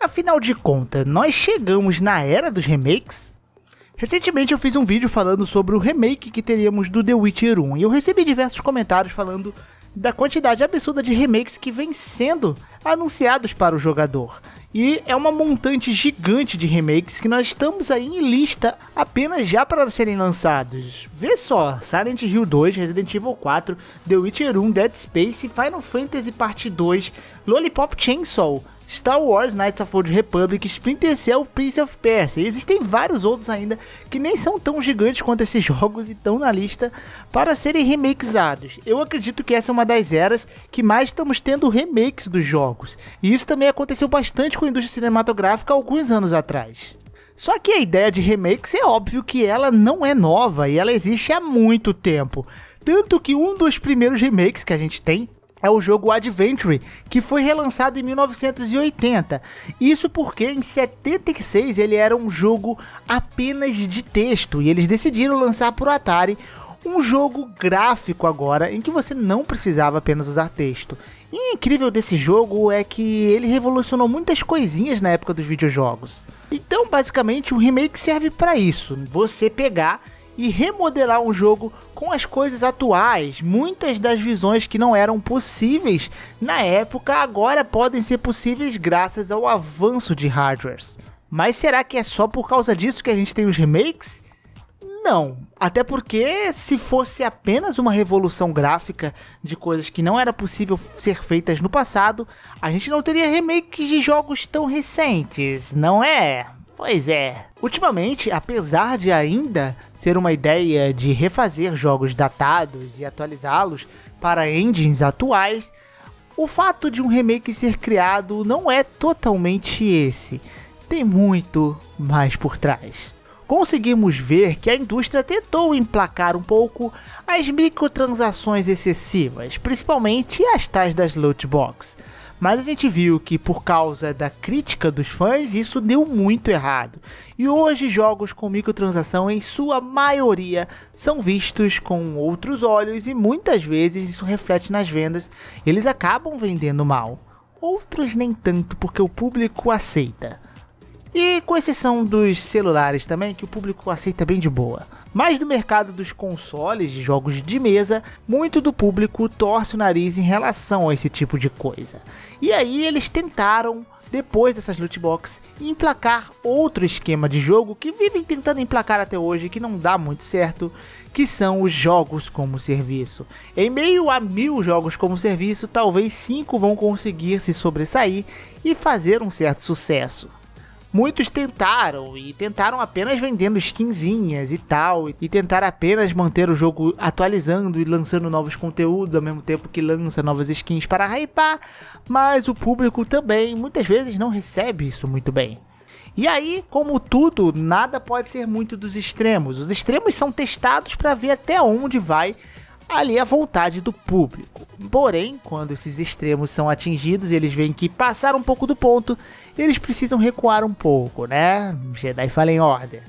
Afinal de contas, nós chegamos na era dos remakes? Recentemente eu fiz um vídeo falando sobre o remake que teríamos do The Witcher 1 e eu recebi diversos comentários falando da quantidade absurda de remakes que vem sendo anunciados para o jogador. E é uma montante gigante de remakes que nós estamos aí em lista apenas já para serem lançados. Vê só, Silent Hill 2, Resident Evil 4, The Witcher 1, Dead Space, Final Fantasy Part 2, Lollipop Chainsaw, Star Wars Knights of the Old Republic, Splinter Cell, Prince of Persia. E existem vários outros ainda que nem são tão gigantes quanto esses jogos e estão na lista para serem remakeados. Eu acredito que essa é uma das eras que mais estamos tendo remakes dos jogos. E isso também aconteceu bastante com a indústria cinematográfica há alguns anos atrás. Só que a ideia de remakes é óbvio que ela não é nova e ela existe há muito tempo. Tanto que um dos primeiros remakes que a gente tem é o jogo Adventure, que foi relançado em 1980. Isso porque em 76 ele era um jogo apenas de texto e eles decidiram lançar para o Atari um jogo gráfico agora, em que você não precisava apenas usar texto. E o incrível desse jogo é que ele revolucionou muitas coisinhas na época dos videojogos. Então basicamente o remake serve para isso, você pegar e remodelar um jogo com as coisas atuais. Muitas das visões que não eram possíveis na época agora podem ser possíveis graças ao avanço de hardwares. Mas será que é só por causa disso que a gente tem os remakes? Não, até porque se fosse apenas uma revolução gráfica de coisas que não era possível ser feitas no passado, a gente não teria remakes de jogos tão recentes, não é? Pois é. Ultimamente, apesar de ainda ser uma ideia de refazer jogos datados e atualizá-los para engines atuais, o fato de um remake ser criado não é totalmente esse. Tem muito mais por trás. Conseguimos ver que a indústria tentou emplacar um pouco as microtransações excessivas, principalmente as tais das loot box. Mas a gente viu que por causa da crítica dos fãs, isso deu muito errado. E hoje jogos com microtransação em sua maioria são vistos com outros olhos e muitas vezes isso reflete nas vendas. Eles acabam vendendo mal. Outros nem tanto porque o público aceita. E com exceção dos celulares também, que o público aceita bem de boa. Mas no mercado dos consoles de jogos de mesa, muito do público torce o nariz em relação a esse tipo de coisa. E aí eles tentaram, depois dessas loot box, emplacar outro esquema de jogo que vivem tentando emplacar até hoje, que não dá muito certo, que são os jogos como serviço. Em meio a 1000 jogos como serviço, talvez 5 vão conseguir se sobressair e fazer um certo sucesso. Muitos tentaram apenas vendendo skinzinhas e tal, e tentaram apenas manter o jogo atualizando e lançando novos conteúdos ao mesmo tempo que lança novas skins para hypar, mas o público também muitas vezes não recebe isso muito bem. E aí, como tudo, nada pode ser muito dos extremos. Os extremos são testados para ver até onde vai ali a vontade do público. Porém, quando esses extremos são atingidos, eles veem que passaram um pouco do ponto, eles precisam recuar um pouco, né? Jedi Fallen Order.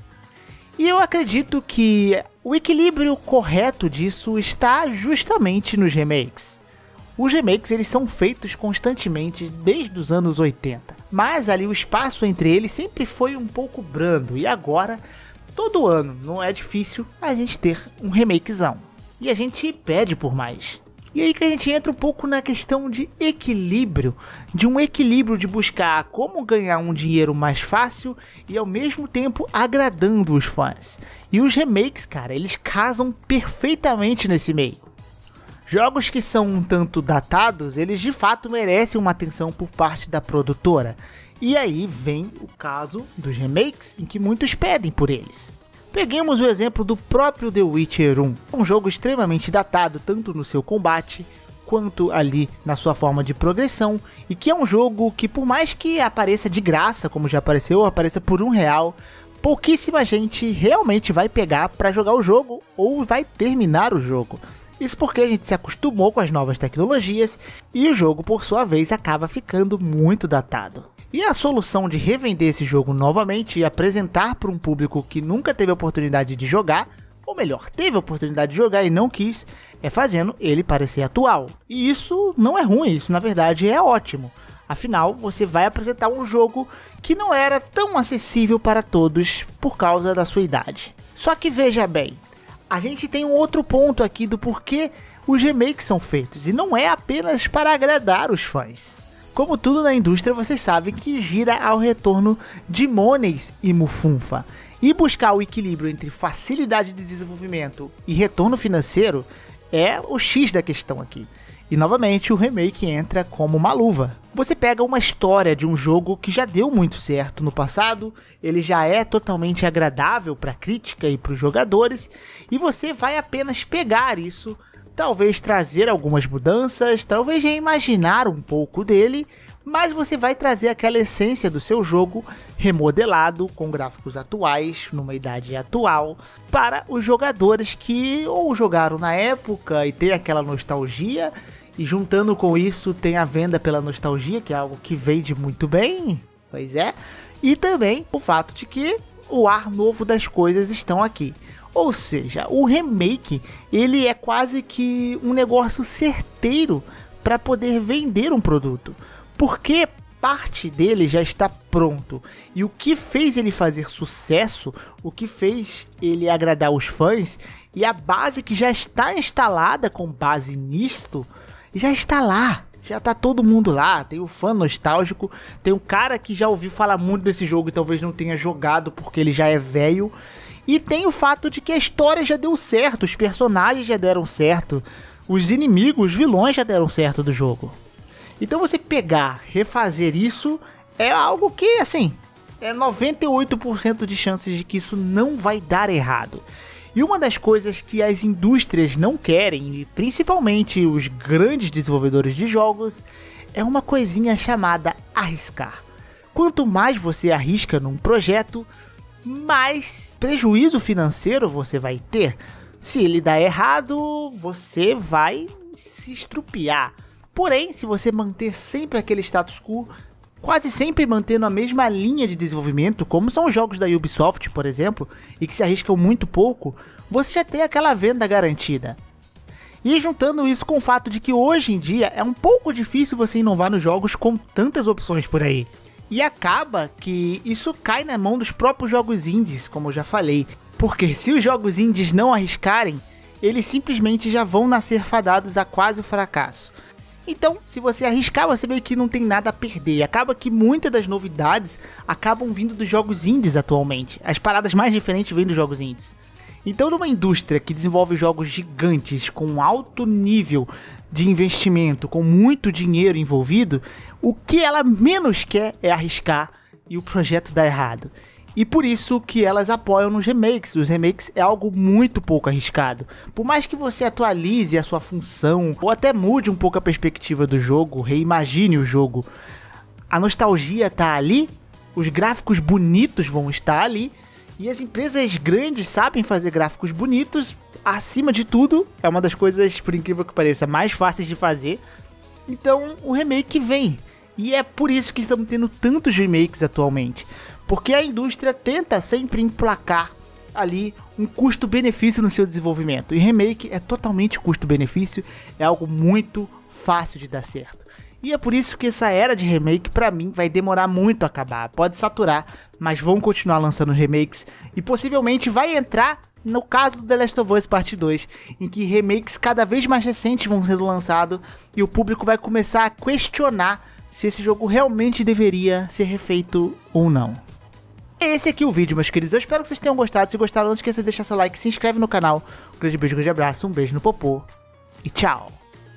E eu acredito que o equilíbrio correto disso está justamente nos remakes. Os remakes eles são feitos constantemente desde os anos 80, mas ali o espaço entre eles sempre foi um pouco brando e agora, todo ano, não é difícil a gente ter um remakezão. E a gente pede por mais. E aí que a gente entra um pouco na questão de equilíbrio. De um equilíbrio de buscar como ganhar um dinheiro mais fácil e ao mesmo tempo agradando os fãs. E os remakes, cara, eles casam perfeitamente nesse meio. Jogos que são um tanto datados, eles de fato merecem uma atenção por parte da produtora. E aí vem o caso dos remakes em que muitos pedem por eles. Peguemos o exemplo do próprio The Witcher 1, um jogo extremamente datado tanto no seu combate quanto ali na sua forma de progressão, e que é um jogo que por mais que apareça de graça, como já apareceu, apareça por R$1, pouquíssima gente realmente vai pegar para jogar o jogo ou vai terminar o jogo. Isso porque a gente se acostumou com as novas tecnologias e o jogo por sua vez acaba ficando muito datado. E a solução de revender esse jogo novamente e apresentar para um público que nunca teve a oportunidade de jogar, ou melhor, teve a oportunidade de jogar e não quis, é fazendo ele parecer atual. E isso não é ruim, isso na verdade é ótimo. Afinal, você vai apresentar um jogo que não era tão acessível para todos por causa da sua idade. Só que veja bem, a gente tem um outro ponto aqui do porquê os remakes são feitos, e não é apenas para agradar os fãs. Como tudo na indústria, vocês sabem que gira ao retorno de monies e mufunfa. E buscar o equilíbrio entre facilidade de desenvolvimento e retorno financeiro é o X da questão aqui. E novamente o remake entra como uma luva. Você pega uma história de um jogo que já deu muito certo no passado, ele já é totalmente agradável para a crítica e para os jogadores, e você vai apenas pegar isso, talvez trazer algumas mudanças, talvez reimaginar um pouco dele, mas você vai trazer aquela essência do seu jogo remodelado, com gráficos atuais, numa idade atual, para os jogadores que ou jogaram na época e tem aquela nostalgia, e juntando com isso tem a venda pela nostalgia, que é algo que vende muito bem, pois é, e também o fato de que o ar novo das coisas estão aqui. Ou seja, o remake, ele é quase que um negócio certeiro para poder vender um produto, porque parte dele já está pronto, e o que fez ele fazer sucesso, o que fez ele agradar os fãs, e a base que já está instalada com base nisto, já está lá, já está todo mundo lá. Tem o fã nostálgico, tem um cara que já ouviu falar muito desse jogo e talvez não tenha jogado porque ele já é velho, e tem o fato de que a história já deu certo, os personagens já deram certo, os inimigos, os vilões já deram certo do jogo. Então você pegar, refazer isso, é algo que, assim, é 98% de chances de que isso não vai dar errado. E uma das coisas que as indústrias não querem, e principalmente os grandes desenvolvedores de jogos, é uma coisinha chamada arriscar. Quanto mais você arrisca num projeto, mais prejuízo financeiro você vai ter. Se ele dá errado, você vai se estrupiar. Porém, se você manter sempre aquele status quo, quase sempre mantendo a mesma linha de desenvolvimento, como são os jogos da Ubisoft, por exemplo, e que se arriscam muito pouco, você já tem aquela venda garantida. E juntando isso com o fato de que hoje em dia é um pouco difícil você inovar nos jogos com tantas opções por aí. E acaba que isso cai na mão dos próprios jogos indies, como eu já falei. Porque se os jogos indies não arriscarem, eles simplesmente já vão nascer fadados a quase o fracasso. Então, se você arriscar, você meio que não tem nada a perder. Acaba que muitas das novidades acabam vindo dos jogos indies atualmente. As paradas mais diferentes vêm dos jogos indies. Então, numa indústria que desenvolve jogos gigantes com alto nível de investimento, com muito dinheiro envolvido, o que ela menos quer é arriscar e o projeto dar errado. E por isso que elas apoiam nos remakes. Os remakes é algo muito pouco arriscado. Por mais que você atualize a sua função, ou até mude um pouco a perspectiva do jogo, reimagine o jogo, a nostalgia tá ali, os gráficos bonitos vão estar ali, e as empresas grandes sabem fazer gráficos bonitos. Acima de tudo, é uma das coisas, por incrível que pareça, mais fáceis de fazer. Então o remake vem. E é por isso que estamos tendo tantos remakes atualmente. Porque a indústria tenta sempre emplacar ali um custo-benefício no seu desenvolvimento. E remake é totalmente custo-benefício, é algo muito fácil de dar certo. E é por isso que essa era de remake, pra mim, vai demorar muito a acabar. Pode saturar, mas vão continuar lançando remakes. E possivelmente vai entrar no caso do The Last of Us Part 2, em que remakes cada vez mais recentes vão sendo lançados e o público vai começar a questionar se esse jogo realmente deveria ser refeito ou não. Esse aqui é o vídeo, meus queridos. Eu espero que vocês tenham gostado. Se gostaram, não esqueça de deixar seu like, se inscreve no canal. Um grande beijo, um grande abraço, um beijo no popô e tchau!